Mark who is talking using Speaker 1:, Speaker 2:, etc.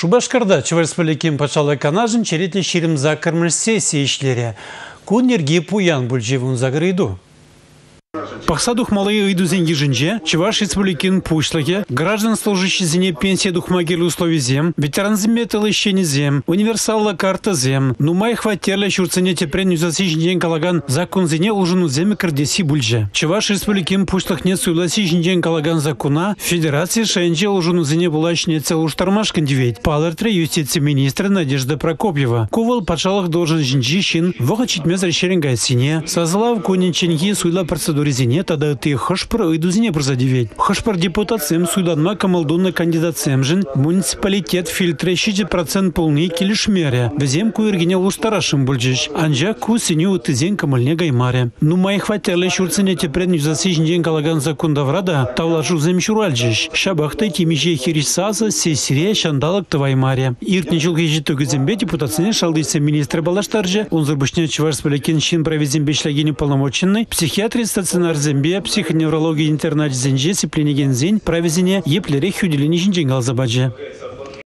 Speaker 1: Шубашкарда Чувашспаликин пачалы канажын черетле ширимза кырмыш сессия ишлере. Кунерги пуян бульжевун загрыйду. Пахса духмалые ыйдузен ежинже, Чуваш Республикин пушлаге, граждан служащие зене пенсия духмагели условий зем, ветеран земетел ищени зем, универсалла карта зем, нумай хватерля щурцене тепрен засижен день калаган закон зене ужину земе кардеси бульже. Чуваш Республикин пушлах не суйласижен день калаган закона, федерации шенже ужину зене булачне целу штармаш кандивет. Палертре юстиции министра Надежда Прокопьева. Кувал пачалах должен жинжищин, вохачить мез решеренгай сине, созвала в конеченьги суйла процедуре зене, тогда ты хошпр ыйдузене прозадевет. Хошпр депутациям суйданма камалдунна кандидациям жин муниципалитет фильтре 60% полный килишмере. Везем куиргене лустарашим бульжиш. Анжа ку синю утызен камальне гаймаре. Ну мои хватерле щурцене тепрен засижен день калаган закон даврада, тавлажу земчуральжиш. Шабахты тимиже хирисаза сесире шандалак тваймаре. Иртничул хижиту гзембе депутациям шалдыйся министр балаштарже. Он зарбышня Чувашспаликин чин провезем бешлягини полномоченный. Психиатрия стационар зембе, психоневрология интернат зенже, сипленеген зень, провезение еплере хюделени жинженгал забаджи.